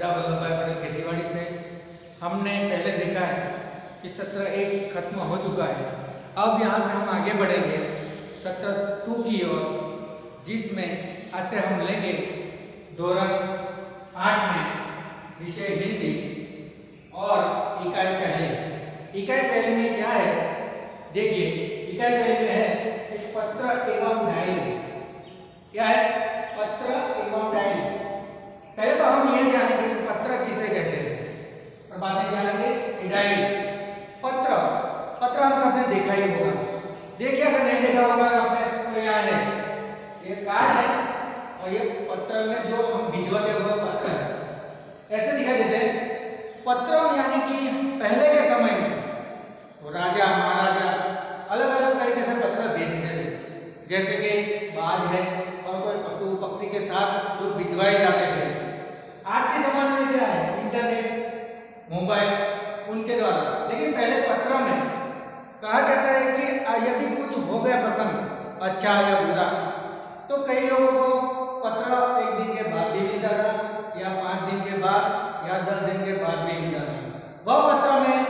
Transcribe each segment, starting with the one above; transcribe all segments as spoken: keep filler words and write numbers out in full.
सरदार वल्लभ भाई पटेल खेतीबाड़ी से। हमने पहले देखा है कि सत्र एक खत्म हो चुका है। अब यहाँ से हम आगे बढ़ेंगे सत्र टू की ओर, जिसमें आज से हम लेंगे धोरण आठ में विषय हिंदी और इकाई पहली। इकाई पहली में क्या है, देखिए इकाई पहली में है पत्र एवं डायरी। क्या है? पत्र एवं डायरी। पहले तो हम ये जानेंगे कि पत्र किसे कहते हैं और बाद में जानेंगे कि डायरी। पत्र पत्र हम सबने देखा ही होगा। देखिए, अगर नहीं देखा होगा आपने तो यहाँ है ये कार्ड है और ये पत्र में जो हम भिजवाते हुए पत्र है, ऐसे दिखाई देते हैं। पत्र यानी कि पहले के समय में राजा महाराजा अलग अलग तरीके से पत्र भेजते थे, जैसे कि बाज है और कोई पशु पक्षी के साथ जो भिजवाए जाते थे। आज के जमाने में क्या है, इंटरनेट मोबाइल उनके द्वारा। लेकिन पहले पत्र में कहा जाता है कि यदि कुछ हो गया प्रसंग अच्छा या बुरा, तो कई लोगों को पत्र एक दिन के बाद भी मिल जाता या पाँच दिन के बाद या दस दिन के बाद भी मिल जाता। वह पत्र में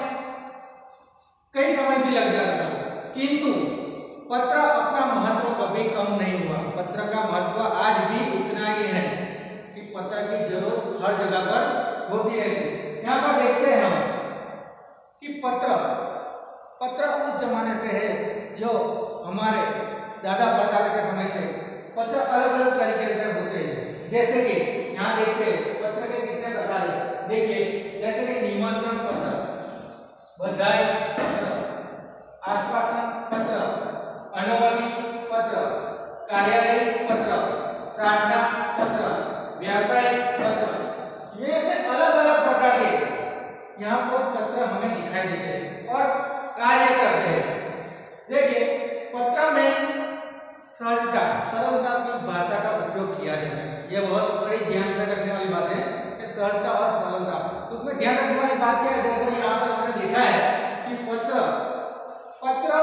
कई समय भी लग जाता था, किंतु पत्र अपना महत्व कभी कम नहीं हुआ। पत्र का महत्व आज भी उतना ही है कि पत्र की जरूरत हर जगह पर होती रहती। यहाँ पर देखते हैं हम कि पत्र पत्र उस जमाने से है जो हमारे दादा परदादा के समय से पत्र अलग अलग तरीके से होते हैं। जैसे कि यहाँ देखते हैं पत्र के कितने प्रकार हैं। देखिए, जैसे कि निमंत्रण पत्र, बधाई पत्र, आश्वासन पत्र, अनुमति पत्र, कार्यालय पत्र, प्रार्थना पत्र, व्यावसायिक पत्र, ये से अलग अलग प्रकार के यहाँ पर पत्र हमें दिखाई देते हैं और कार्य करते हैं। देखिए, पत्र में सहजता सरलता की भाषा का उपयोग किया जाता है। यह बहुत बड़ी ध्यान से रखने वाली बात है कि सहजता और सरलता। उसमें ध्यान रखने वाली बात क्या है, देखो यहाँ पर हमने देखा है कि पत्र पत्र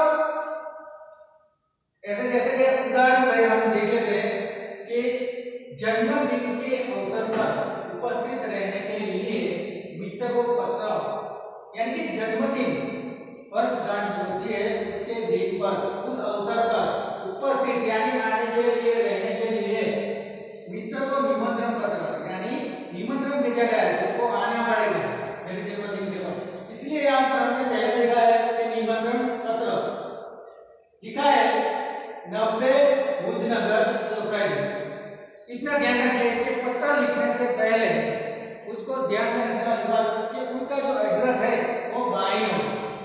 ऐसे जैसे कि उदाहरण से हम देख लेते हैं कि जन्मदिन के अवसर पर उपस्थित रहने के लिए मित्र को पत्र, यानी कि जन्मदिन वर्षगांठ जो होती है उसके दिन पर, उस अवसर पर उपस्थित यानी आने के लिए, रहने के लिए मित्र को निमंत्रण पत्र यानी निमंत्रण भेजा गया है, तुमको आना पड़ेगा मेरे जन्मदिन के पर। इसलिए यहाँ पर हमने पहले देखा है कि निमंत्रण पत्र लिखा है नब्बे भुजनगर सोसाइटी। इतना ध्यान रखिए कि पत्र लिखने से पहले उसको ध्यान में रखना होगा कि उनका जो एड्रेस है वो बाई हो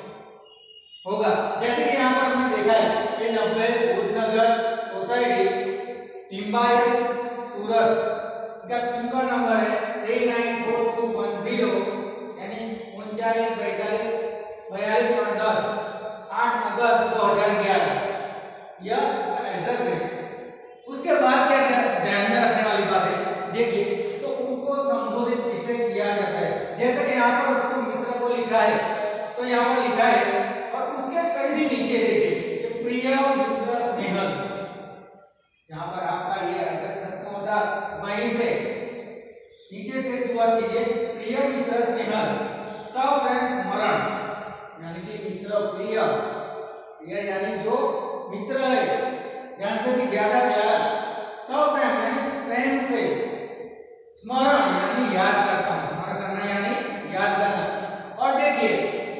होगा। जैसे कि यहाँ पर हमने देखा है कि नब्बे भुजनगर सोसाइटी टिम्बायत सूरत का पिन कोड नंबर है three nine four two one zero, यानी उनचालीस पैंतालीस बयालीस और दस आठ अगस्त दो हजार ग्यारह यह एड्रेस है। उसके बाद क्या ध्यान में रखने वाली बात है, देखिए तो उनको संबोधित किसे किया जाता है। जैसे कि यहाँ पर उसको मित्र को लिखा है तो यहाँ पर लिखा है और उसके करीब नीचे देखिए कि प्रिय मित्र स्नेहल। जहाँ पर आपका ये एड्रेस खत्म होता वहीं से नीचे से शुरुआत कीजिए। प्रिय मित्र स्नेहल सप्रेम स्मरण, यानी कि मित्र प्रिय, प्रिय यानी जो मित्र है जान से भी ज्यादा प्यारा, सप्रेम यानी प्रेम से, स्मरण यानी याद करता हूं, स्मरण करना यानी याद करना। और देखिए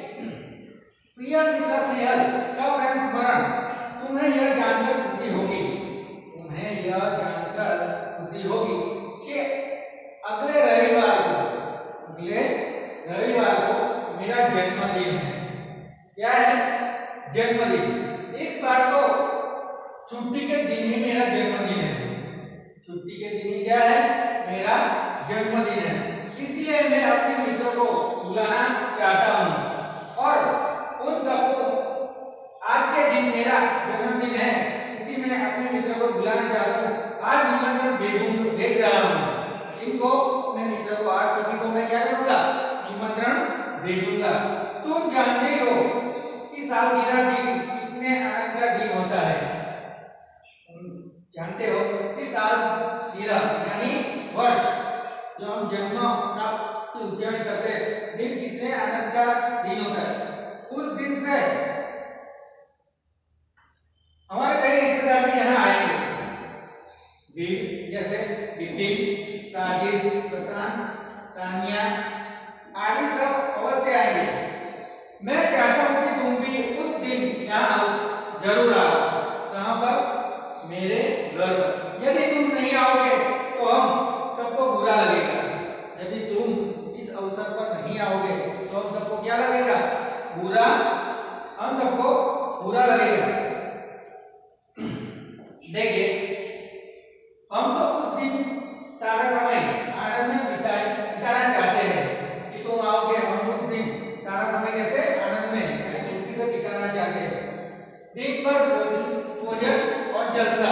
प्रिय मित्र स्नेहल सप्रेम स्मरण, तुम्हें यह जानकर खुशी होगी तुम्हें यह जानकर खुशी होगी कि अगले रविवार को अगले रविवार को मेरा जन्मदिन है। क्या है? जन्मदिन। इस बार तो छुट्टी के दिन ही मेरा जन्मदिन है, छुट्टी के दिन ही क्या है, मेरा जन्मदिन है। इसलिए मैं अपने मित्रों को बुलाना चाहता हूँ और उन सबको आज के दिन मेरा जन्मदिन है, इसी में अपने मित्रों को बुलाना चाहता हूँ। आज निमंत्रण भेजूंगा भेज रहा हूँ इनको, अपने मित्रों को आज सभी को मैं क्या करूँगा, निमंत्रण भेजूंगा। तुम जानते हो कि सालगिरह दिन कितने आनंद का दिन होता है। जानते हो कि सालगिरह यानी वर्ष जो हम हम जन्म उत्सव की उज्जैन करते हैं, दिन कितने आनंद का दिन होता है। उस दिन से हमारे कई रिश्तेदार भी यहाँ आएंगे, जी जैसे बिपिन, साजिद, प्रशांत, सानिया आदि सब अवश्य आएंगे। मैं चाहता हूँ कि तुम भी उस दिन यहाँ जरूर आओ। कहाँ पर? मेरे घर पर। यदि तुम नहीं आओगे तो हम सबको बुरा लगेगा। यदि तुम इस अवसर पर नहीं आओगे तो हम सबको क्या लगेगा? बुरा, हम सबको बुरा लगेगा। देखिए, हम तो उस दिन सारा समय आनंद में बिताए बिताना चाहते हैं कि तुम आओगे। हम उस दिन सारा समय कैसे आनंद में यानी खुशी से बिताना चाहते हैं। दिन भर भोजन और जलसा,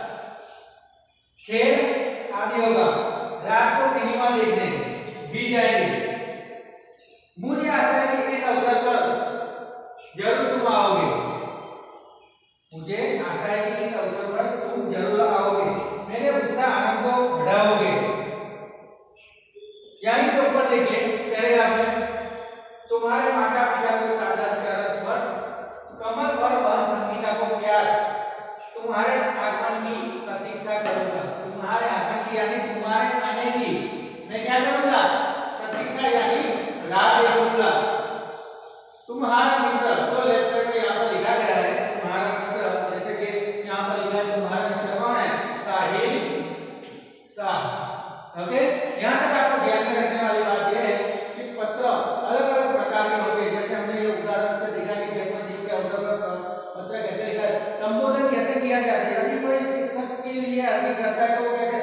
खेल आदि होगा, रात को सिनेमा देखने भी जाएंगे। मुझे आशा है कि इस अवसर पर जरूर तुम आओगे। मुझे आशा है कि इस अवसर पर तुम जरूर आओगे, मेरे उत्साह आनंद को बढ़ाओगे। यहीं से ऊपर देखिए पैराग्राफ में, तुम्हारे माता पिता को सादर चरण स्पर्श, कमल और बहन संगीता को प्यार, तुम्हारे आगमन की प्रतीक्षा करूंगा। तुम्हारे आगमन की यानी तुम्हारे आने की मैं क्या करूंगा? प्रतीक्षा यानी राह देखूंगा। तुम्हारा मित्र, जो लेफ्ट साइड में यहाँ पर लिखा गया है तुम्हारा मित्र, जैसे कि यहाँ पर लिखा है तुम्हारा मित्र कौन है? साहिल शाह। ओके, यहाँ तक आपको ध्यान में रखने वाली बात यह है कि पत्र अलग अलग प्रकार के होते हैं। जैसे हमने ये उदाहरण से देखा कि जन्मदिन के अवसर पर पत्र कैसे लिखा है, संबोधन कैसे किया जाता है। यदि कोई शिक्षक के लिए अर्जी करता है तो वो कैसे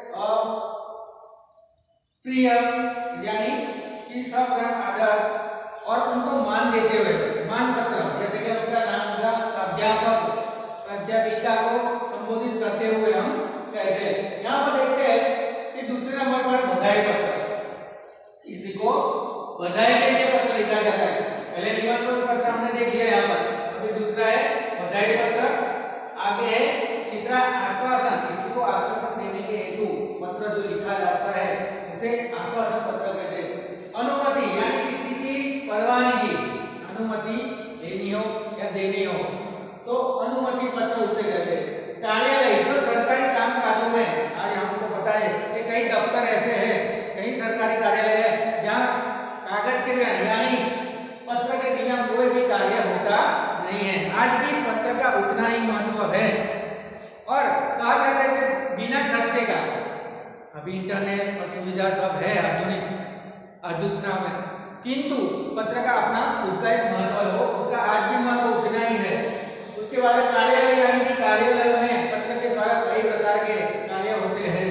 प्रिय यानी कि सप्रेम आदर और उनको मान देते हुए मान पत्र, जैसे कि उनका नाम होगा प्राध्यापक, प्राध्यापिका को संबोधित करते हुए हम कहते हैं। यहाँ पर देखते हैं कि दूसरे नंबर पर बधाई पत्र, किसी को बधाई के लिए पत्र लिखा जाता है। पहले निमंत्रण पत्र हमने देख लिया यहाँ पर, अभी दूसरा है बधाई पत्र, आगे है तीसरा आश्वासन, किसी को आश्वासन देने के हेतु पत्र जो लिखा जाता है उसे आश्वासन पत्र कहते हैं। अनुमति यानी किसी की परवानगी, अनुमति देनी हो या देनी हो तो अनुमति पत्र उसे कहते हैं। कार्यालय, जो सरकारी कामकाजों में, आज हमको पता है कि कई दफ्तर ऐसे हैं, कई सरकारी कार्यालय है जहाँ कागज के बिना यानी पत्र के बिना कोई भी कार्य होता नहीं है। आज भी पत्र का उतना ही महत्व है और कहा जाता है कि बिना खर्चे का, अभी इंटरनेट और सुविधा सब है आधुनिक आधुनिक नाम है, किंतु पत्र का अपना खुद का एक महत्व हो, उसका आज भी महत्व उतना ही है। उसके बाद कार्यालय यानी कि कार्यालय में पत्र के द्वारा कई प्रकार के कार्य होते हैं।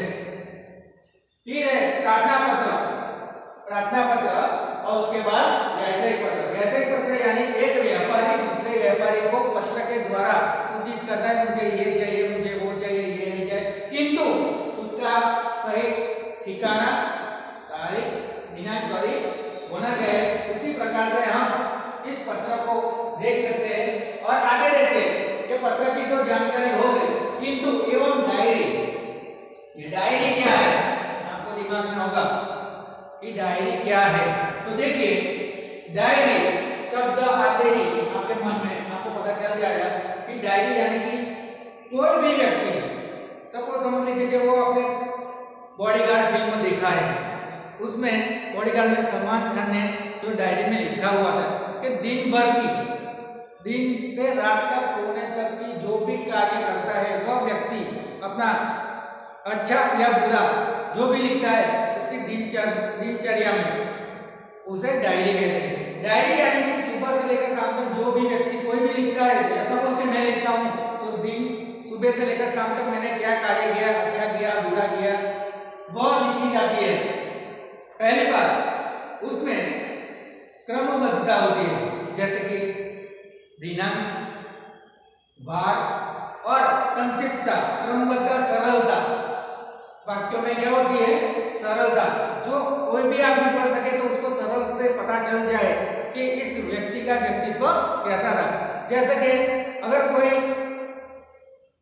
फिर है प्रार्थना पत्र, प्रार्थना पत्र और उसके बाद व्यावसायिक पत्र। व्यावसायिक पत्र यानी एक व्यापारी दूसरे व्यापारी को पत्र के द्वारा सूचित करता है मुझे ये चाहिए, मुझे वो चाहिए, ये नहीं चाहिए, किंतु उसका सही ठिकाना, तारीख, दिनांक सॉरी होना चाहिए। उसी प्रकार से हम इस पत्र को देख सकते हैं और आगे देखते हैं कि पत्र की तो जानकारी हो गई, किंतु एवं डायरी, ये डायरी क्या है आपको दिमाग में होगा कि डायरी क्या है। तो देखिए डायरी शब्द आते ही आपके मन में आपको पता चल जाएगा कि डायरी यानी कि कोई भी व्यक्ति, सबको समझ लीजिए कि वो अपने बॉडीगार्ड फिल्म देखा है, उसमें बॉडीगार्ड में सलमान खान ने जो डायरी में लिखा हुआ था कि दिन भर की, दिन से रात तक सोने तक की जो भी कार्य करता है वह व्यक्ति अपना अच्छा या बुरा जो भी लिखता है उसकी दिनचर दिनचर्या में उसे डायरी कहते हैं। डायरी यानी कि सुबह से लेकर शाम तक जो भी व्यक्ति कोई भी लिखता है, या सपोज कि मैं लिखता हूँ तो दिन सुबह से लेकर शाम तक मैंने क्या कार्य किया, अच्छा किया, बुरा किया, वह लिखी जाती है। पहली बात उसमें क्रमबद्धता होती है, जैसे कि दिनांक, वार और संक्षिप्तता, क्रमबद्धता, सरलता। वाक्यों में क्या होती है? सरलता, जो कोई भी आदमी पढ़ सके तो उसको सरल से पता चल जाए कि इस व्यक्ति का व्यक्तित्व कैसा था। जैसे कि अगर कोई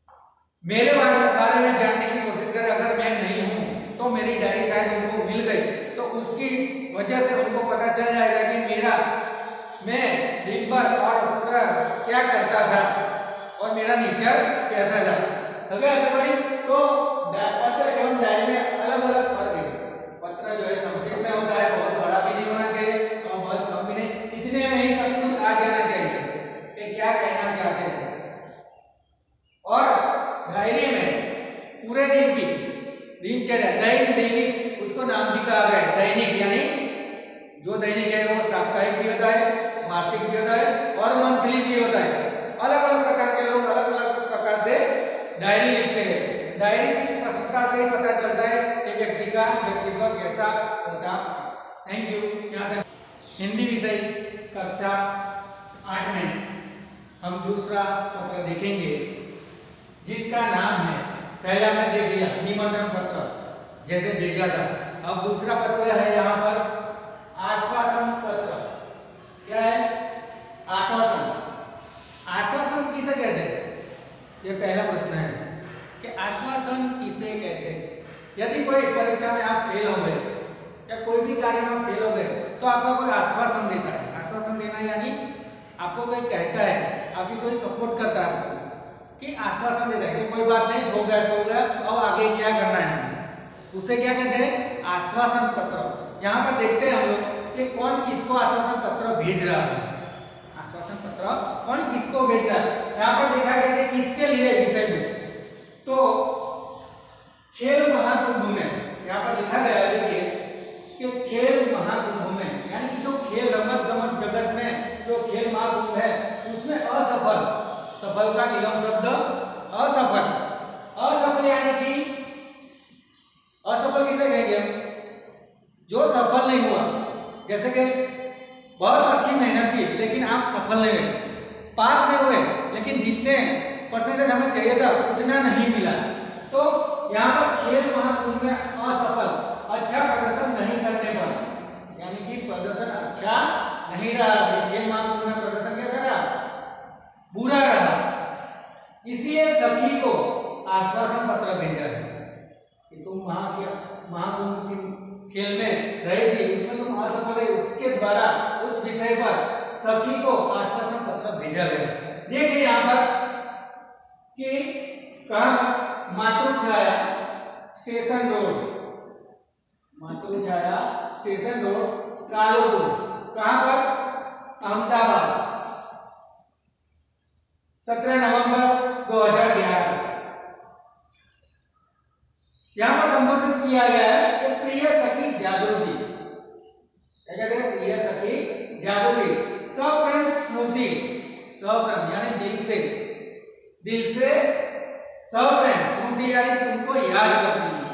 मेरे बारे में जानने की कोशिश करे, अगर मैं नहीं हूं तो मेरी डायरी शायद उनको मिल गई वजह से उनको पता चल जाएगा कि मेरा मैं दिन भर और पूरा क्या करता था और मेरा नेचर कैसा था। ओके एवरीबॉडी, तो पत्र एवं डायरी में अलग अलग फर्क है। पत्र जो है संक्षेप में होता है, बहुत बड़ा भी नहीं होना चाहिए और बहुत कम भी नहीं, इतने में ही सब कुछ आ जाना चाहिए कि क्या कहना चाहते हैं। और डायरी में पूरे दिन की दिनचर्या, दैनिक दैनिक उसको नाम भी कहा गया है। दैनिक यानी जो दैनिक है वो साप्ताहिक भी होता है, मासिक भी होता है और मंथली भी होता है। अलग अलग प्रकार के लोग अलग अलग प्रकार से डायरी लिखते हैं। डायरी की स्पष्टता से ही पता चलता है कि व्यक्ति का व्यक्तित्व कैसा होता। Thank you. यहाँ तक हिंदी विषय कक्षा आठ में हम दूसरा पत्र देखेंगे जिसका नाम है, पहला हमने देख लिया निमंत्रण पत्र जैसे भेजा था। अब दूसरा पत्र है यहाँ पर आश्वासन पत्र। क्या है? आश्वासन। आश्वासन किसे कहते हैं? ये पहला प्रश्न है कि आश्वासन किसे कहते हैं। यदि कोई परीक्षा में आप फेल हो गए या कोई भी कार्य में आप फेल हो गए तो आपको कोई आश्वासन देता है। आश्वासन देना यानी आपको कोई कहता है, आपकी कोई सपोर्ट करता है आपको कि आश्वासन देता है कि कोई बात नहीं, हो गया सो गया, अब आगे क्या करना है, उसे क्या कहते हैं? आश्वासन पत्र। यहाँ पर देखते हैं हम लोग कि कौन किसको आश्वासन पत्र भेज रहा है। आश्वासन पत्र कौन किसको भेज रहा है, यहाँ पर देखा गया है किसके लिए विषय में, तो खेल महाकुंभ में यहाँ पर लिखा गया है देखिए कि खेल महाकुंभ में यानी कि जो खेल रमत गमत जगत में जो खेल महाकुंभ है उसमें असफल, सफल का विलोम शब्द असफल। असफल यानी कि असफल किसे कहेंगे? जो सफल नहीं हुआ, जैसे कि बहुत अच्छी मेहनत की लेकिन आप सफल नहीं हुए, पास नहीं हुए लेकिन जितने परसेंटेज हमें चाहिए था उतना नहीं मिला, तो यहाँ पर खेल महाकुंभ में असफल, अच्छा प्रदर्शन नहीं करने पर, यानी कि प्रदर्शन अच्छा नहीं रहा, खेल महाकुंभ में प्रदर्शन कैसा रहा? बुरा रहा। इसलिए सभी को आश्वासन पत्र भेजा है कि तुम महाकुंभ की खेल में रहे थे, उसमें तुम असफल रहे, उसके द्वारा उस विषय पर सभी को आश्वासन पत्र भेजा गया। देखिए यहाँ पर कि कहाँ Matruchhaya station road, Matruchhaya station road Kalupur, कहाँ पर? अहमदाबाद, सत्रह नवंबर दो हजार ग्यारह। यहाँ पर संबोधित किया गया है कि प्रिय सखी जागृति, क्या कहते हैं? प्रिय सखी जागृति, सप्रेम स्मृति, सप्रेम यानी दिल से, दिल से सप्रेम, स्मृति यानी तुमको याद करती है।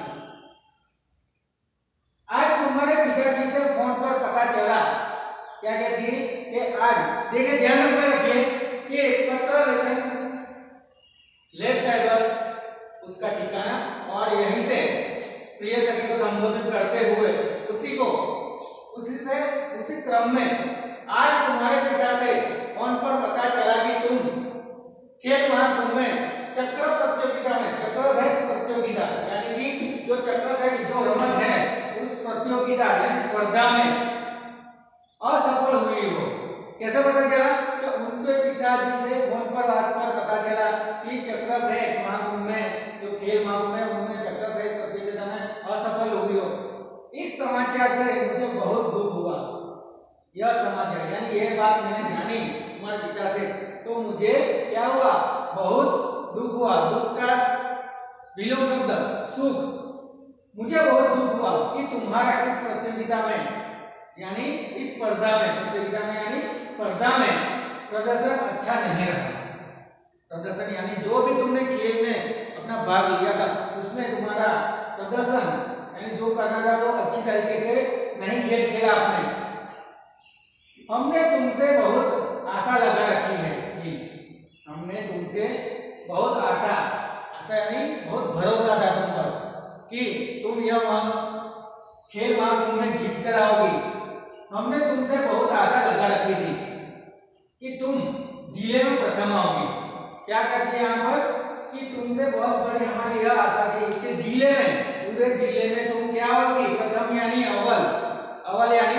आज तुम्हारे पिताजी से फोन पर पता चला, क्या कहती है कि आज, देखिए ध्यान रखिए कि पत्र लेखन लेफ्ट साइड पर उसका ठिकाना और यहीं से प्रिय सखी को संबोधित करते हुए उसी को उसी से उसी क्रम में आज तुम्हारे पिता से फोन पर पता चला कि तुम खेल महाकुंभ में चक्र प्रतियोगिता में, चक्र भेद प्रतियोगिता यानी कि जो चक्र भेद जो रमत है उस प्रतियोगिता यानी स्पर्धा में असफल हुई हो। कैसे पता चला? कि उनके पिताजी से फोन पर बात पर पता चला कि चक्र भेद महाकुंभ में जो खेल महाकुंभ है उनमें चक्र भेद प्रतियोगिता में असफल हुई हो। इस समाचार से मुझे बहुत दुख हुआ। यह समाचार यानी यह बात मैंने जानी हमारे पिता से, तो मुझे क्या हुआ? बहुत दुख हुआ। दुख का विलोम शब्द सुख। मुझे बहुत दुख हुआ कि तुम्हारा इस प्रतियोगिता में यानी इस स्पर्धा में, प्रतियोगिता में यानी स्पर्धा में प्रदर्शन अच्छा नहीं रहा। प्रदर्शन यानी जो भी तुमने खेल में अपना भाग लिया था उसमें तुम्हारा प्रदर्शन यानी जो करना था वो अच्छी तरीके से नहीं खेल खेला आपने। हमने तुमसे बहुत आशा लगा रखी है, हमने तुमसे बहुत आशा, आशा यानी बहुत भरोसा था तुम पर कि तुम यह खेल महाकुंभ में जीत कर आओगी। हमने तुमसे बहुत आशा लगा रखी थी कि तुम जिले में प्रथम आओगी। क्या कहती है यहाँ पर? कि तुमसे बहुत बड़ी हमारी यह आशा थी कि जिले में, पूरे जिले में तुम क्या होगी? प्रथम यानी अव्वल, अव्वल यानी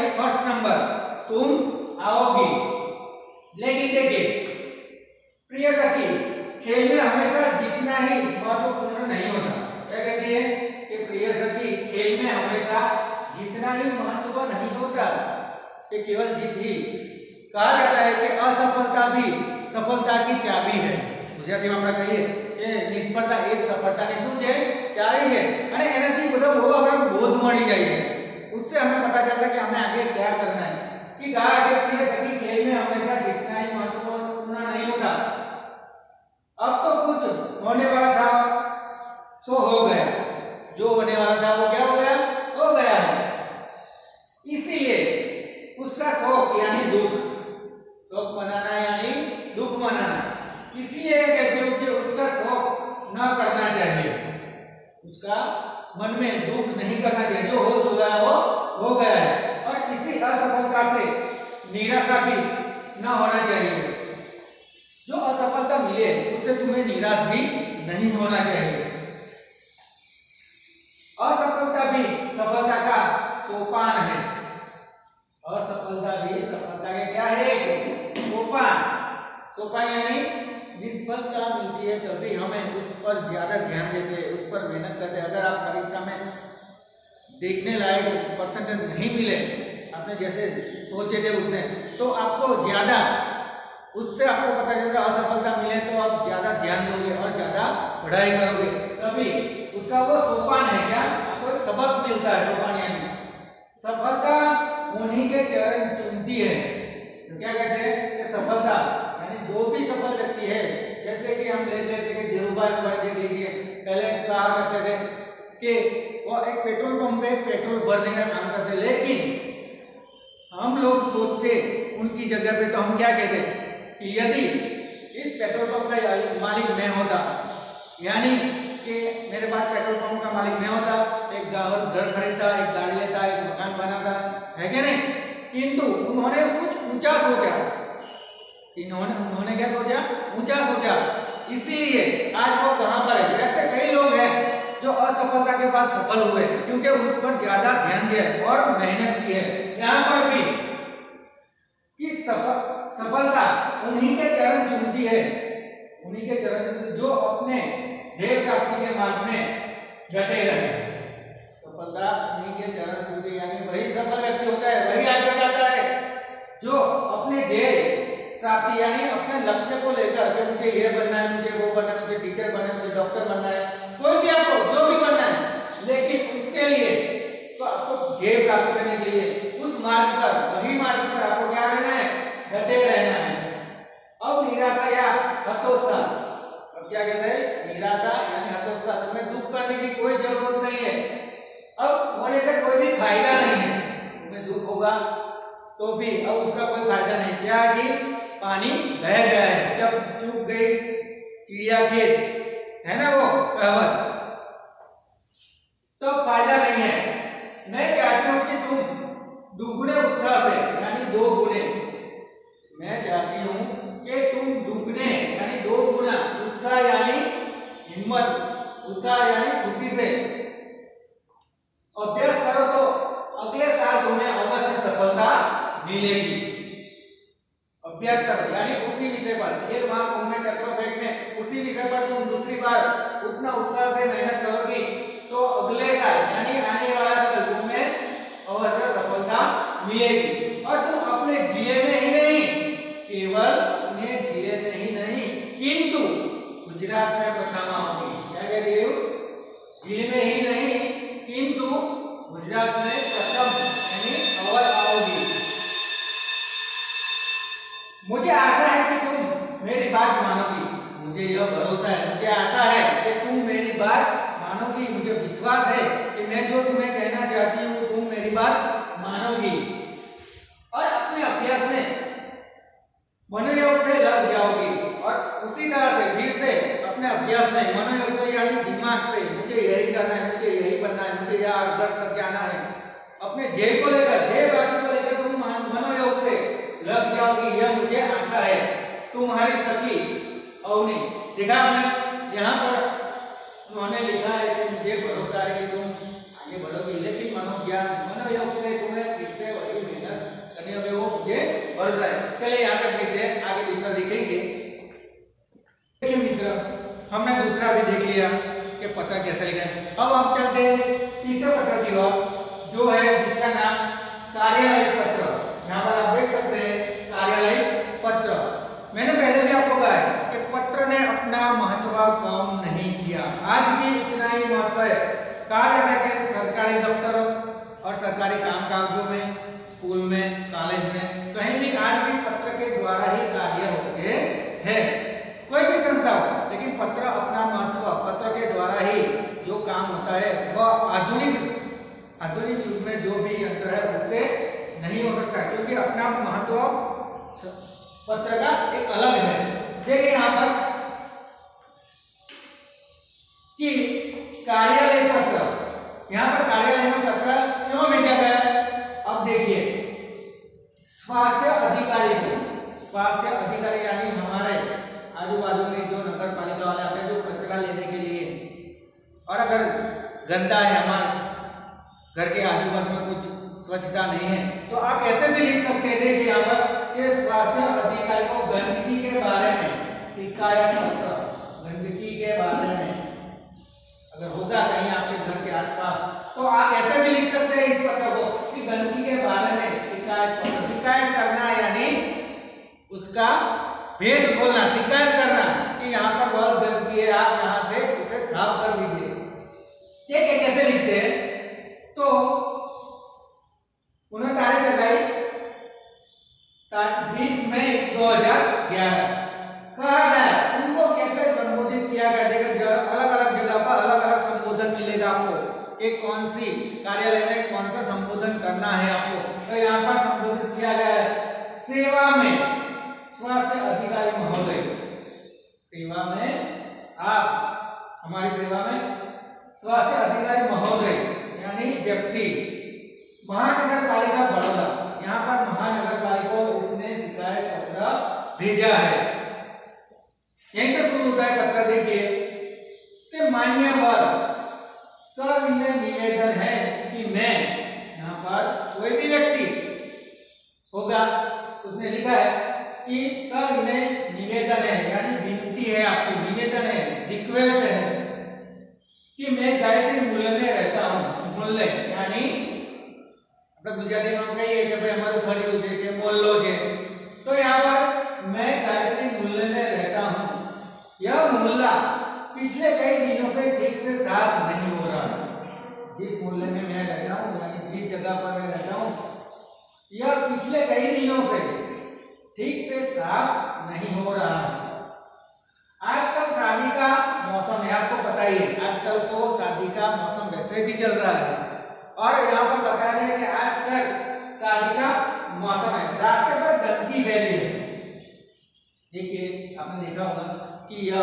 तुम आओगी। लेकिन देखिए प्रिय सखी, खेल में हमेशा जीतना ही महत्वपूर्ण नहीं होता। क्या कहती है कि प्रिय सखी, खेल में हमेशा जीतना ही महत्व नहीं होता, कि केवल जीत ही। कहा जाता है कि असफलता भी सफलता की चाबी है। गुजराती में આપણે કહીએ કે નિષ્ફળતા એ સફળતાની શું છે? ચાવી છે। અને એનાથી બધો બહુ આપણે બોધ મળી જાય છે। उससे हमें पता चलता है कि हमें आगे क्या करना है। कि कहा है कि प्रिय सखी, खेल में हमेशा जीतना ही महत्वपूर्ण नहीं होता। अब तो कुछ होने वाला था सो हो गया, जो होने वाला था वो क्या हो गया? हो गया है। इसीलिए उसका शौक यानी दुख, शौक मनाना यानी दुख मनाना, इसलिए कहते हूं कि उसका शौक न करना चाहिए, उसका मन में दुख नहीं करना चाहिए। जो हो जो गया वो हो गया है। और इसी असफलता से निराशा भी न होना चाहिए। जो असफलता मिले उससे तुम्हें निराश भी नहीं होना चाहिए। असफलता भी सफलता का सोपान है। असफलता भी सफलता का क्या है? सोपान। सोपान यानी निष्फलता मिलती है तभी हमें उस पर ज्यादा ध्यान देते हैं, उस पर मेहनत करते हैं। अगर आप परीक्षा में देखने लायक परसेंटेज नहीं मिले, आपने जैसे सोचे थे उतने, तो आपको ज्यादा, उससे आपको पता चलता है असफलता मिले तो आप ज्यादा ध्यान दोगे और ज्यादा पढ़ाई करोगे, तभी उसका वो सोपान है। क्या? आपको एक सबक मिलता है। सोपान यानी सफलता उन्हीं के चरण चूमती है। तो क्या कहते हैं कि सफलता यानी जो भी सफल व्यक्ति है, जैसे कि हम ले लेते कि धीरूभाई अंबानी देख लीजिए, पहले कहा करते थे कि वो एक पेट्रोल पंप पे पेट्रोल भरने का काम करते, लेकिन हम लोग सोचते उनकी जगह पे तो हम क्या कहते कि यदि इस पेट्रोल पंप का मालिक मैं होता, यानी कि मेरे पास पेट्रोल पंप का मालिक मैं होता, एक घर खरीदता, एक गाड़ी लेता, एक मकान बनाता, है क्या नहीं? किंतु उन्होंने कुछ ऊंचा सोचा। इन्होंने उन्होंने क्या सोचा? ऊंचा सोचा, इसीलिए आज वो कहां पर है। ऐसे कई लोग हैं जो असफलता के बाद सफल हुए, क्योंकि उस पर ज्यादा ध्यान दिया और मेहनत की है। यहाँ पर भी कि सफलता उन्हीं के चरण चूमती है, उन्हीं के चरण जो अपने ध्येय प्राप्ति के मार्ग में डटे रहे। सफलता उन्हीं के चरण चूमती, यानी वही सफल व्यक्ति होता है, वही आगे जाता है जो अपने ध्येय प्राप्ति यानी अपने लक्ष्य को लेकर कि मुझे ये बनना है, मुझे वो बनना है, मुझे टीचर बनना है, मुझे डॉक्टर बनना है, कोई भी आपको जो भी बनना है, लेकिन उसके लिए तो आपको ध्येय प्राप्त करने के लिए उस मार्ग पर, वही मार्ग पर आपको क्या रहना है? डटे रहना है। अब निराशा या हतोत्साह, अब क्या कहते हैं? निराशा यानी हतोत्साह, तुम्हें दुख करने की कोई जरूरत नहीं है। अब होने से कोई भी फायदा नहीं है। तुम्हें दुख होगा तो भी अब उसका कोई फायदा नहीं। क्या है कि पानी बह गया है, जब चूक गई चिड़िया खेत, है ना वो कहावत, तो फायदा नहीं है। मैं चाहती हूं कि तुम दुगुने उत्साह से यानी दो गुने, मैं चाहती हूं कि तुम दुगने यानी दो गुना उत्साह यानी हिम्मत, उत्साह यानी खुशी से अभ्यास करो, तो अगले साल तुम्हें अवश्य सफलता मिलेगी। अभ्यास करो यानी उसी विषय पर, खेल महाकुंभ में, चक्र फेंक में, उसी विषय पर तुम दूसरी बार उतना उत्साह से मेहनत करोगी तो अगले साल यानी आने वाला साल तुम्हें अवश्य सफलता मिलेगी। और तुम अपने जिले में ही नहीं, केवल अपने जिले में ही नहीं किंतु गुजरात में प्रथम आओगी। क्या कहती हो? जिले में ही नहीं किंतु गुजरात में प्रथम यानी अव्वल आओगी। मुझे आशा है कि तुम मेरी बात मानोगी, मुझे यह भरोसा है, मुझे आशा है कि तुम मेरी बात मानोगी, मुझे विश्वास है कि मैं जो तुम्हें कहना चाहती हूँ तुम मेरी बात मानोगी और अपने अभ्यास में मनोयोग से लग जाओगी। और उसी तरह से फिर से अपने अभ्यास में मनोयोग से यानी दिमाग से, मुझे यही करना है, मुझे यही बनना है, मुझे यह आगे तक जाना है, अपने ध्येय को लेकर, ध्येय प्राप्ति को लेकर तुम मनोयोग से लग जाओगी, यह मुझे आशा है। तुम्हारी सखी अवनी, देखा आपने यहाँ पर उन्होंने लिखा है कि मुझे भरोसा है कि तुम आगे बढ़ोगी, लेकिन मनोज्ञान मनोयोग से तुम्हें फिर से वही मेहनत करनी होगी। वो लिया कि पत्र कैसे लिखा है। अब हम चलते हैं तीसरे पत्र की ओर, जो है जिसका नाम कार्यालय पत्र। यहाँ पर आप देख सकते हैं कार्यालय पत्र। मैंने पहले भी आपको कहा है कि पत्र ने अपना महत्व कम नहीं किया, आज भी उतना ही महत्व है। कहा जाता है कि सरकारी दफ्तरों और सरकारी कामकाजों में, स्कूल में, कॉलेज में, कहीं भी आज भी पत्र के द्वारा ही कार्य होते हैं। कोई भी संस्था हो, लेकिन पत्र अपना महत्व, पत्र के द्वारा ही जो काम होता है वह आधुनिक आधुनिक युग में जो भी यंत्र है उससे नहीं हो सकता, क्योंकि अपना महत्व पत्र का एक अलग है। देखिए यहाँ पर कि कार्यालय पत्र, यहाँ पर कार्यालय में पत्र क्यों भेजा गया है? अब देखिए, स्वास्थ्य अधिकारी को, स्वास्थ्य अधिकारी यानी हमारे आजू बाजू में जो नगर पालिका वाले आते हैं जो कचरा लेने के लिए, और अगर गंदा है हमारे घर के आजू बाजू में कुछ स्वच्छता नहीं है, तो आप ऐसे भी लिख सकते हैं। देखिए यहाँ पर कि स्वास्थ्य अधिकारी को गंदगी के बारे में शिकायत पत्र, गंदगी के बारे में अगर होगा कहीं आपके घर के आसपास, तो आप ऐसे भी लिख सकते हैं इस पत्र को कि गंदगी के बारे में शिकायत पत्र। शिकायत करना यानी उसका भेद खोलना, शिकायत करना कि यहाँ पर बहुत गंदगी है, आप यहाँ से उसे साफ कर दीजिए। ठीक है, कैसे लिखते हैं? तो उन्होंने तारीख लगाई बीस मई दो हजार ग्यारह। कहा गया उनको कैसे संबोधित किया गया, देखिए अलग अलग जगह पर अलग अलग संबोधन मिलेगा आपको कि कौन सी कार्यालय में कौन सा संबोधन करना है आपको। तो यहाँ पर संबोधित किया गया है, सेवा में स्वास्थ्य अधिकारी महोदय, सेवा में आप, हमारी सेवा में स्वास्थ्य अधिकारी महोदय यानी व्यक्ति, महानगर पालिका बड़ौदा, यहाँ पर महानगर पालिका को इसने शिकायत पत्र भेजा है। यहीं से शुरू होता है पत्र। देखिए कि मान्यवर सविनय निवेदन है कि मैं, यहाँ पर कोई भी व्यक्ति होगा, उसने लिखा है कि सविनय निवेदन है यानी विनती है आपसे, निवेदन है, रिक्वेस्ट है कि मैं गायत्री मूल्य में रहता हूँ। मूल्य यानी આપણે ગુજરાતીમાં કહીએ કે ભાઈ અમારું ફર્યું છે કે મોલ્લો છે, તો यहाँ पर मैं गायत्री मूल्य में रहता हूँ, यह मोहल्ला पिछले कई दिनों से ठीक से साफ नहीं हो रहा है। जिस मोहल्ले में मैं रहता हूँ यानी जिस जगह पर मैं रहता हूँ, यह पिछले कई दिनों से ठीक से साफ नहीं हो रहा है। आजकल शादी का मौसम है, आपको पता ही है, आजकल तो शादी का मौसम वैसे भी चल रहा है, और यहाँ पर बताया गया कि आजकल शादी का मौसम है, रास्ते पर गंदगी फैली है। देखिए आपने देखा होगा कि यह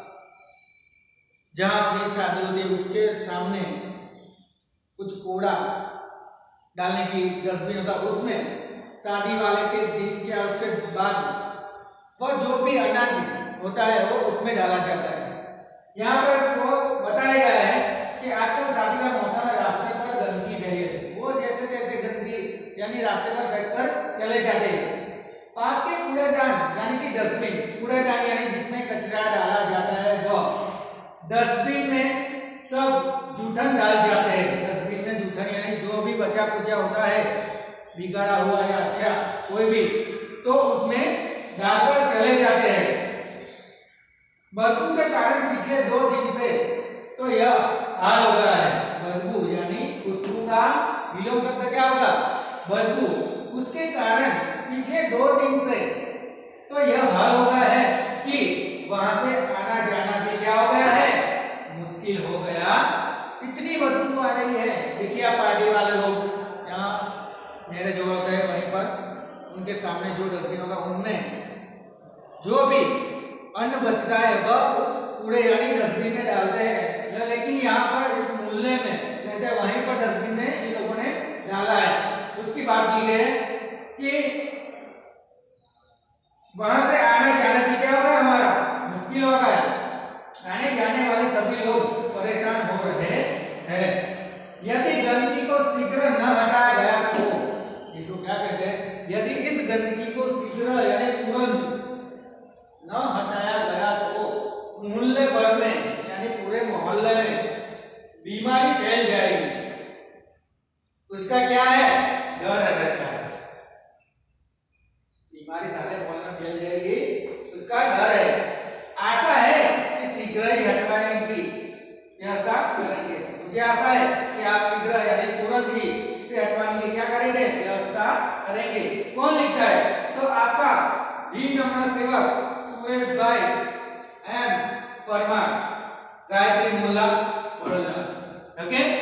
जहाँ भी शादी होती है उसके सामने कुछ कूड़ा डालने की डस्टबिन होता है, उसमें शादी वाले के दिन या उसके बाद वह जो भी अनाज होता है वो उसमें डाला जाता है। यहाँ पर वो बताया गया है कि आजकल शादी का मौसम है, रास्ते पर गंदगी फैली है, वो जैसे जैसे गंदगी यानी रास्ते पर बैठकर चले जाते हैं। पास के कूड़ेदान यानी कि डस्टबिन, कूड़ेदान यानी जिसमें कचरा डाला जाता है, वह डस्टबिन में सब जूठन डाल जाते हैं। डस्टबिन में जूठन यानी जो भी बचा कुचा होता है, बिगड़ा हुआ या अच्छा कोई भी, तो उसमें डालकर चले जाते हैं। बदबू के कारण पिछले दो दिन से तो यह हाल हो रहा है। बदबू यानी खुशबू का विलोम शब्द क्या होगा? बदबू। उसके कारण पिछले दो दिन से तो यह हाल हो गया है कि वहां से आना जाना भी क्या हो गया है? मुश्किल हो गया। इतनी बदबू आ रही है। देखिए आप पार्टी वाले लोग यहाँ मेरे जो होता है वहीं पर उनके सामने जो डस्टबिन होगा उनमें जो भी अन्न बचता है वह उस कूड़े यानी डस्टबिन में डालते हैं, लेकिन यहाँ पर इस मूल्य में कहते हैं वहीं पर डस्टबिन में इन लोगों ने डाला है। उसकी बात की गई है कि वहां से आने जाने की क्या होगा, हमारा मुश्किल हो गया। आने जाने वाले सभी लोग परेशान हो रहे हैं। यदि गंदगी को शीघ्र न हटाया गया तो, देखो क्या कहते हैं, यदि इस गंदगी को शीघ्र यानी तुरंत न हटाया गया तो मूल्य भर में यानी पूरे फैल जाएगी, उसका क्या है, डर रहता है। बीमारी सारे मोहल्ले में फैल जाएगी, उसका डर है। आशा है कि शीघ्र ही हटवाने की व्यवस्था करेंगे। मुझे आशा है कि आप शीघ्र यानी तुरंत ही इसे हटवाने की क्या करेंगे, व्यवस्था करेंगे। कौन लिखता है, तो आपका भी नम्र सेवक सुरेश भाई एम परमार, गायत्री मुल्ला, बड़ौदा। ओके।